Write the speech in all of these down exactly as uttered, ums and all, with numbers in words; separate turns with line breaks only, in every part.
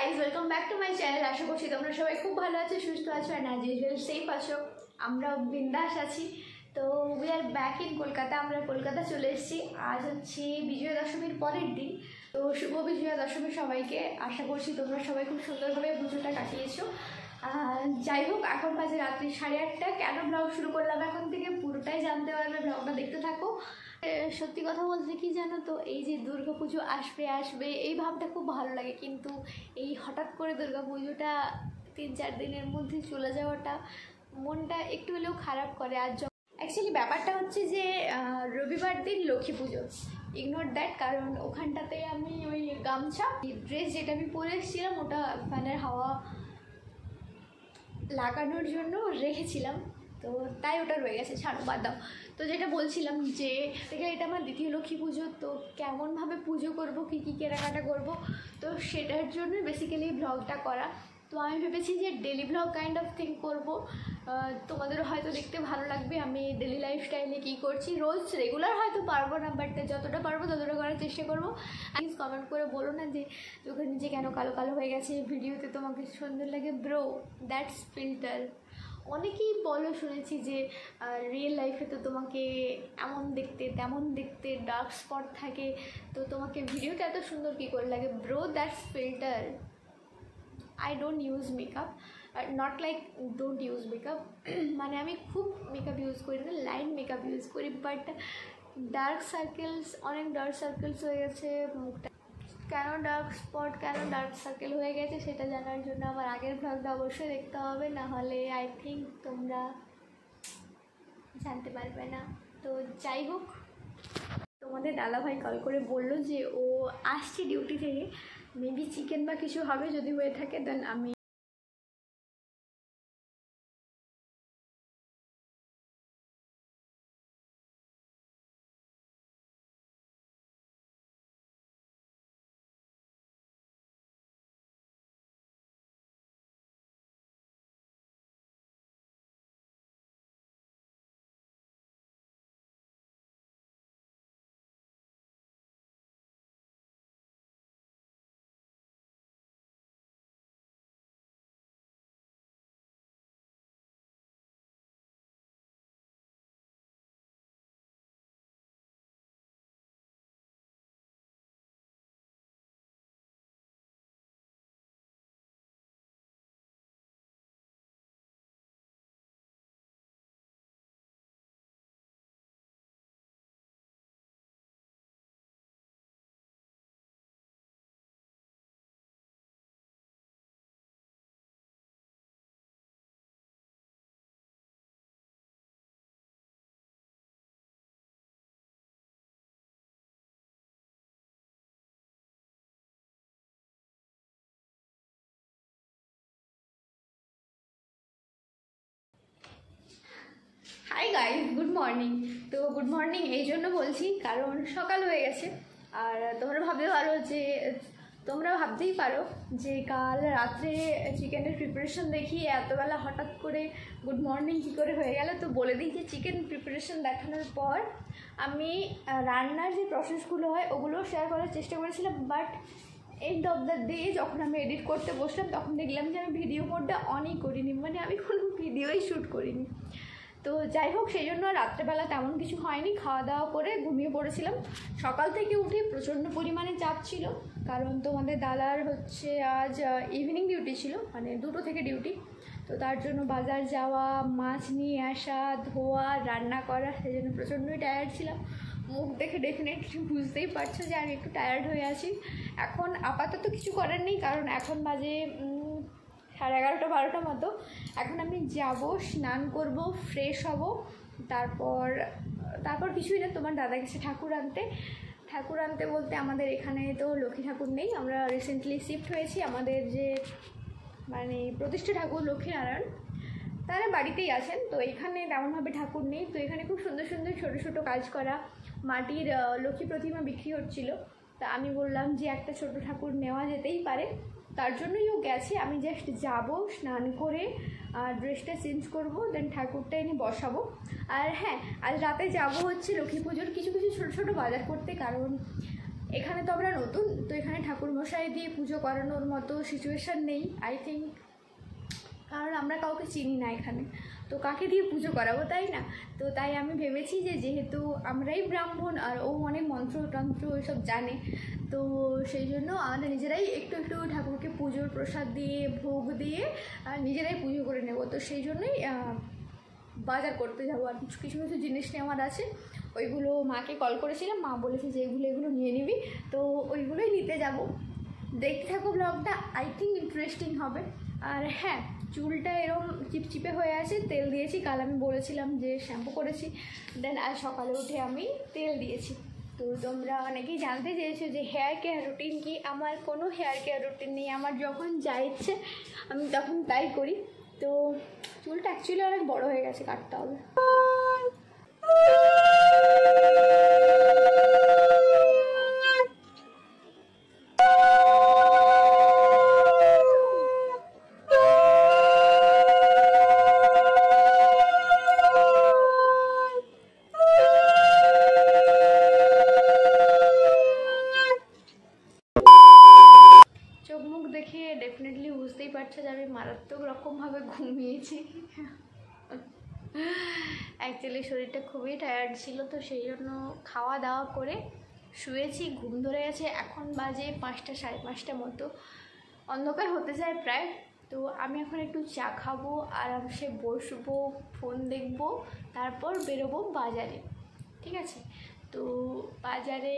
Guys, welcome back to my channel. আশা করছি তোমরা সবাই খুব ভালো আছো, সুস্থ আছো, অ্যান্ড অ্যাজ ইউজুয়াল সেফ আছো। আমরা বিন্দাস আছি। তো we are back in Kolkata. আমরা কলকাতা চলে এসেছি। আজ হচ্ছে বিজয়া দশমীর পরের দিন। তো শুভ বিজয়া দশমী সবাইকে। আশা করছি তোমরা সবাই খুব সুন্দরভাবে পুজোটা কাটিয়েছো। যাই হোক, এখন বাজে রাত্রি সাড়ে আটটা। কেন ব্লগ শুরু করলাম এখন থেকে পুরোটাই জানতে পারবে, ব্লগটা দেখতে থাকো। সত্যি কথা বলতে কি জানো তো, এই যে দুর্গা পুজো আসবে আসবে এই ভাবটা খুব ভালো লাগে, কিন্তু এই হঠাৎ করে দুর্গা পুজোটা তিন চার দিনের মধ্যে চলে যাওয়াটা মনটা একটু হলেও খারাপ করে। আর অ্যাকচুয়ালি ব্যাপারটা হচ্ছে যে রবিবার দিন লক্ষ্মী পুজো, ইগনোর দ্যাট। কারণ ওখানটাতে আমি ওই গামছা ড্রেস যেটা আমি পরে এসেছিলাম ওটা ফ্যানের হাওয়া লাগানোর জন্য রেখেছিলাম, তো তাই ওটা রয়ে গেছে, ছাড়ো বাদ দাও। তো যেটা বলছিলাম যে দেখে এটা আমার দ্বিতীয় লক্ষ্মী পুজো, তো কেমনভাবে পুজো করব, কী কী কেনাকাটা করব, তো সেটার জন্য বেসিক্যালি ব্লগটা করা। তো আমি ভেবেছি যে daily vlog kind of thing করবো, তোমাদেরও হয়তো দেখতে ভালো লাগবে আমি ডেলি লাইফস্টাইলে কী করছি। রোজ রেগুলার হয়তো পারবো না, বাট যতটা পারবো ততটা করার চেষ্টা করবো। প্লিজ কমেন্ট করে বলো না যে চোখের নিচে কেন কালো কালো হয়ে গেছে, ভিডিওতে তোমাকে সুন্দর লাগে। Bro, that's filter. অনেকেই বলো শুনেছি যে রিয়েল লাইফে তো তোমাকে এমন দেখতে তেমন দেখতে, ডার্ক স্পট থাকে, তো তোমাকে ভিডিওটা এত সুন্দর কী করে লাগে। Bro, that's filter. I don't use makeup, not like don't use makeup, মানে আমি খুব মেকআপ ইউজ করি না, লাইট মেকআপ ইউজ করি, বাট ডার্ক সার্কেলস, অনেক ডার্ক সার্কেলস হয়ে গেছে মুখটা। কেন ডার্ক স্পট, কেন ডার্ক সার্কেল হয়ে গেছে সেটা জানার জন্য আমার আগের ব্লগটা অবশ্যই দেখতে হবে, নাহলে আই থিঙ্ক তোমরা জানতে পারবে না। তো যাই হোক, তোমাদের দাদাভাই কল করে বললো যে ও আসছে ডিউটি থেকে, মেবি চিকেন বা কিছু হবে, যদি হয়ে থাকে দেন আমি হাই গাইজ, গুড মর্নিং। তো গুড মর্নিং এই জন্য বলছি কারণ সকাল হয়ে গেছে, আর তোমরা ভাবতে পারো যে তোমরা ভাবতেই পারো যে কাল রাত্রে চিকেনের প্রিপারেশন দেখি এতবেলা হঠাৎ করে গুড মর্নিং কী করে হয়ে গেল। তো বলে দিই যে চিকেন প্রিপারেশন দেখানোর পর আমি রান্নার যে প্রসেসগুলো হয় ওগুলো শেয়ার করার চেষ্টা করেছিলাম, but end of the day যখন আমি এডিট করতে বসলাম তখন দেখলাম যে আমি ভিডিও মোডটা অনই করিনি, মানে আমি কোনো ভিডিওই শ্যুট করিনি। তো যাই হোক, সেই জন্য রাত্রেবেলা তেমন কিছু হয়নি, খাওয়া দাওয়া করে ঘুমিয়ে পড়েছিলাম। সকাল থেকে উঠে প্রচণ্ড পরিমাণে চাপ ছিল, কারণ তোমাদের দাদার হচ্ছে আজ ইভিনিং ডিউটি ছিল, মানে দুটো থেকে ডিউটি। তো তার জন্য বাজার যাওয়া, মাছ নিয়ে আসা, ধোয়া, রান্না করা, সেই জন্য প্রচণ্ডই টায়ার্ড ছিলাম। মুখ দেখে ডেফিনেটলি বুঝতেই পারছো যে আমি একটু টায়ার্ড হয়ে আছি। এখন আপাতত কিছু করার নেই, কারণ এখন বাজে সাড়ে এগারোটা বারোটা মতো। এখন আমি যাব, স্নান করব, ফ্রেশ হব, তারপর তারপর কিছুই না, তোমার দাদা গেছে ঠাকুর আনতে। ঠাকুর আনতে বলতে আমাদের এখানে তো লক্ষ্মী ঠাকুর নেই, আমরা রিসেন্টলি শিফট হয়েছি। আমাদের যে মানে প্রতিষ্ঠা ঠাকুর লক্ষ্মীনারায়ণ, তারা বাড়িতেই আছেন, তো এখানে তেমনভাবে ঠাকুর নেই। তো এখানে খুব সুন্দর সুন্দর ছোটো ছোটো কাজ করা মাটির লক্ষ্মী প্রতিমা বিক্রি হচ্ছিল, তা আমি বললাম যে একটা ছোট ঠাকুর নেওয়া যেতেই পারে, তার জন্যই ও গেছে। আমি জাস্ট যাব, স্নান করে ড্রেসটা চেঞ্জ করব, দেন ঠাকুরটা এনে বসাবো। আর হ্যাঁ, আজ রাতে যাব হচ্ছে লক্ষ্মী পুজোর কিছু কিছু ছোটো ছোটো বাজার করতে, কারণ এখানে তো আমরা নতুন, তো এখানে ঠাকুরমশাই দিয়ে পুজো করানোর মতো সিচুয়েশান নেই আই থিঙ্ক, কারণ আমরা কাউকে চিনি না এখানে, তো কাকে দিয়ে পুজো করাবো, তাই না? তো তাই আমি ভেবেছি যে যেহেতু আমরাই ব্রাহ্মণ আর ও অনেক মন্ত্রতন্ত্র এসব জানে, তো সেই জন্য আমাদের নিজেরাই একটু একটু ঠাকুরকে পুজোর প্রসাদ দিয়ে ভোগ দিয়ে নিজেরাই পুজো করে নেব। তো সেই জন্যই বাজার করতে যাবো, আর কিছু কিছু কিছু জিনিস নেওয়ার আছে, ওইগুলো মাকে কল করেছিলাম, মা বলেছে যে এগুলো এগুলো নিয়ে নিবি, তো ওইগুলোই নিতে যাব। দেখতে থাকো ব্লগটা, আই থিঙ্ক ইন্টারেস্টিং হবে। আর হ্যাঁ, চুলটা এরকম চিপচিপে হয়ে আছে, তেল দিয়েছি, কাল আমি বলেছিলাম যে শ্যাম্পু করেছি, দেন আজ সকালে উঠে আমি তেল দিয়েছি। তো তোমরা অনেকেই জানতে চেয়েছো যে হেয়ার কেয়ার রুটিন কি। আমার কোনো হেয়ার কেয়ার রুটিন নেই, আমার যখন যা ইচ্ছে আমি তখন তাই করি। তো চুলটা অ্যাকচুয়ালি অনেক বড় হয়ে গেছে, কাটতে হবে। চোখ মুখ দেখে ডেফিনেটলি বুঝতেই পারছো যে আমি মারাত্মক রকমভাবে ঘুমিয়েছি। অ্যাকচুয়ালি শরীরটা খুবই টায়ার্ড ছিল, তো সেই জন্য খাওয়া দাওয়া করে শুয়েছি, ঘুম ধরে গেছে। এখন বাজে পাঁচটা সাড়ে পাঁচটা মতো, অন্ধকার হতে যায় প্রায়। তো আমি এখন একটু চা খাবো, আরামসে বসবো, ফোন দেখবো, তারপর বেরোবো বাজারে, ঠিক আছে? তো বাজারে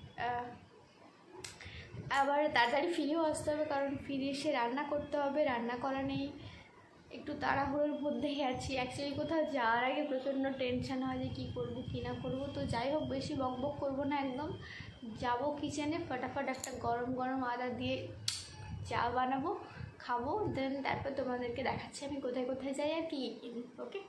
আবার তাড়াতাড়ি ফিরেও আসতে হবে, কারণ ফিরে এসে রান্না করতে হবে, রান্না করা নেই, একটু তাড়াহুড়োর মধ্যেই আছি। অ্যাকচুয়ালি কোথাও যাওয়ার আগে প্রচণ্ড টেনশান হয় যে কী করবো কী না করবো। তো যাই হোক, বেশি বক বক করবো না, একদম যাবো কিচেনে, ফটাফট একটা গরম গরম আদা দিয়ে চা বানাবো, খাবো, দেন তারপর তোমাদেরকে দেখাচ্ছি আমি কোথায় কোথায় যাই আর কী কিনি। ওকে,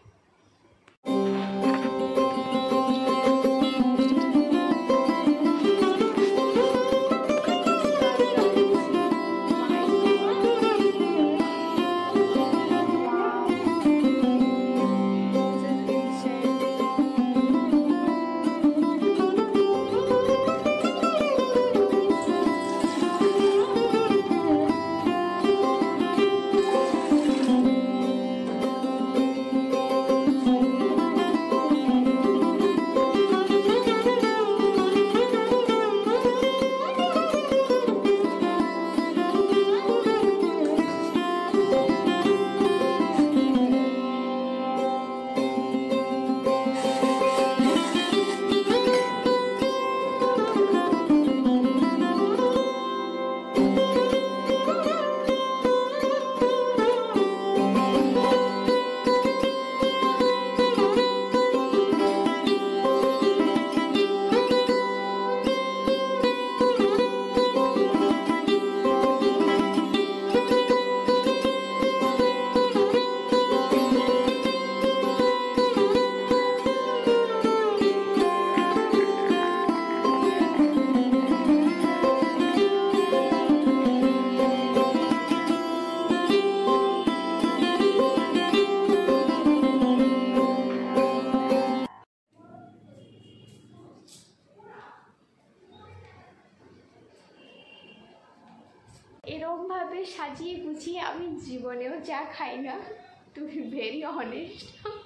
এরকমভাবে সাজিয়ে গুছিয়ে আমি জীবনেও চা খাই না, টু বি ভেরি অনেস্ট।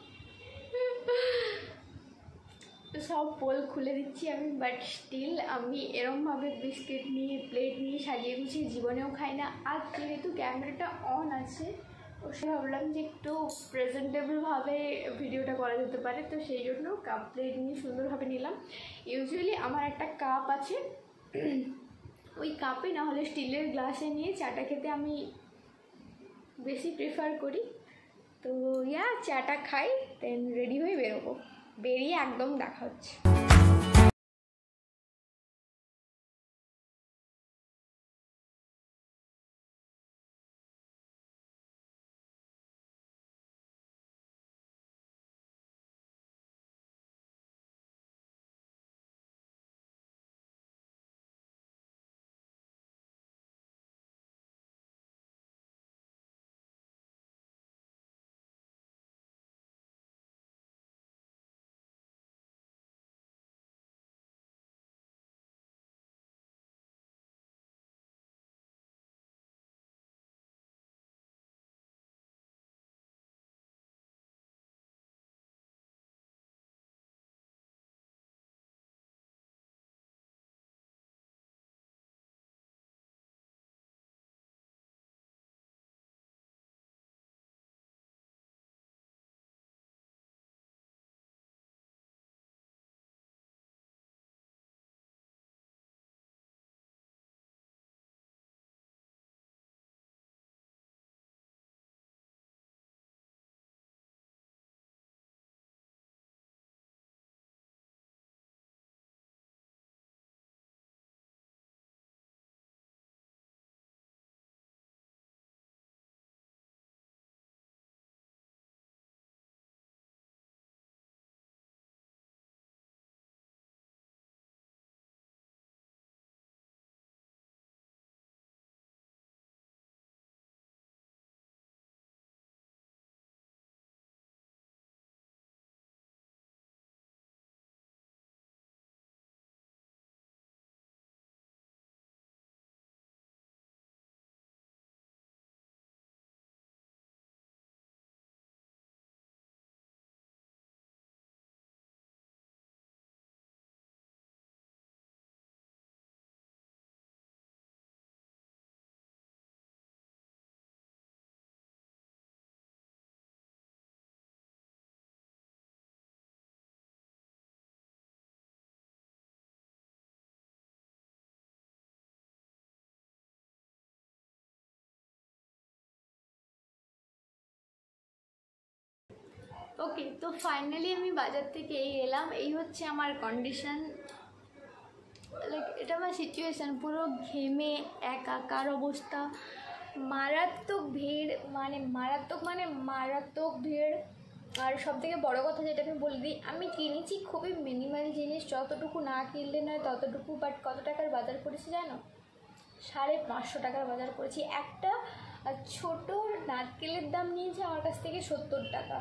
সব পোল খুলে দিচ্ছি আমি, বাট স্টিল আমি এরমভাবে বিস্কিট নিয়ে প্লেট নিয়ে সাজিয়ে গুছিয়ে জীবনেও খাই না। আর যেহেতু ক্যামেরাটা অন আছে, তো সে ভাবলাম যে একটু প্রেজেন্টেবলভাবে ভিডিওটা করা যেতে পারে, তো সেই জন্য কাপ প্লেট নিয়ে সুন্দরভাবে নিলাম। ইউজুয়ালি আমার একটা কাপ আছে, ওই কাপে না হলে স্টিলের গ্লাসে নিয়ে চাটা খেতে আমি বেশি প্রেফার করি। তো ইয়া চাটা খাই, দেন রেডি হয়ে বেরোবো, বেরিয়ে একদম দেখা হচ্ছে। ওকে, তো ফাইনালি আমি বাজার থেকে এই এলাম। এই হচ্ছে আমার কন্ডিশন, লাইক এটা আমার সিচুয়েশান, পুরো ঘেমে একাকার অবস্থা, মারাত্মক ভিড়, মানে মারাত্মক মানে মারাত্মক ভিড়। আর সব থেকে বড়ো কথা যেটা আমি বলে দিই, আমি কিনেছি খুবই মিনিমাল জিনিস, যতটুকু না কিনলে নয় ততটুকু। বাট কত টাকার বাজার করেছি জানো? সাড়ে পাঁচশো টাকার বাজার করেছি। একটা ছোট নারকেলের দাম নিয়েছে আমার কাছ থেকে সত্তর টাকা।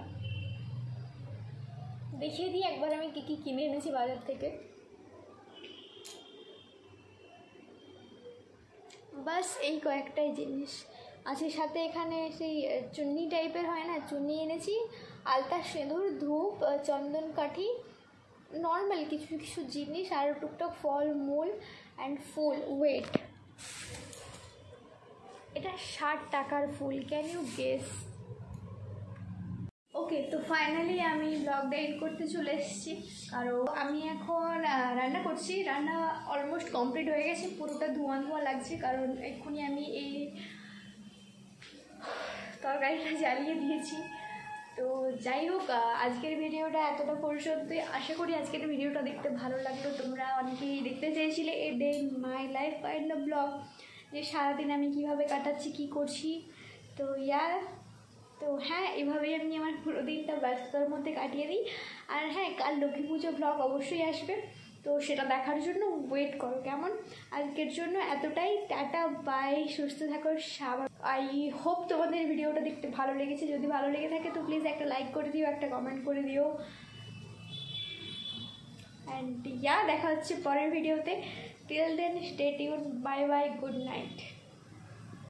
দেখিয়ে দিই একবার আমি কী কী কিনে এনেছি বাজার থেকে। বাস এই কয়েকটাই জিনিস আছে, সাথে এখানে সেই চুন্নি টাইপের হয় না, চুন্নি এনেছি, আলতা, সিঁদুর, ধূপ, চন্দন কাঠি, নর্মাল কিছু কিছু জিনিস, আর টুকটাক ফল মূল অ্যান্ড ফুল। ওয়েট, এটা ষাট টাকার ফুল, ক্যান ইউ গেস? ওকে, তো ফাইনালি আমি ব্লগটা এড করতে চলে এসেছি, কারণ আমি এখন রান্না করছি। রান্না অলমোস্ট কমপ্লিট হয়ে গেছে, পুরোটা ধোঁয়া ধোঁয়া লাগছে, কারণ এক্ষুনি আমি এই তরকারিটা জ্বালিয়ে দিয়েছি। তো যাই হোক, আজকের ভিডিওটা এতটা পর্যন্ত। আশা করি আজকের ভিডিওটা দেখতে ভালো লাগলো। তোমরা অনেকেই দেখতে চেয়েছিলে a day in my life kind of vlog, যে সারাদিন আমি কীভাবে কাটাচ্ছি, কী করছি। তো ইয়ার তো হ্যাঁ, এভাবেই আমি আমার পুরো দিনটা ব্যস্ততার মধ্যে কাটিয়ে দিই। আর হ্যাঁ, কাল লক্ষ্মী পুজো ব্লগ অবশ্যই আসবে, তো সেটা দেখার জন্য ওয়েট করো। কেমন? আজকের জন্য এতটাই, টাটা বাই, সুস্থ থাকো, সাবা। আই হোপ তোমাদের ভিডিওটা দেখতে ভালো লেগেছে। যদি ভালো লেগে থাকে তো প্লিজ একটা লাইক করে দিও, একটা কমেন্ট করে দিও। অ্যান্ড ইয়া, দেখা হচ্ছে পরের ভিডিওতে। Till then stay tune, bye bye, good night.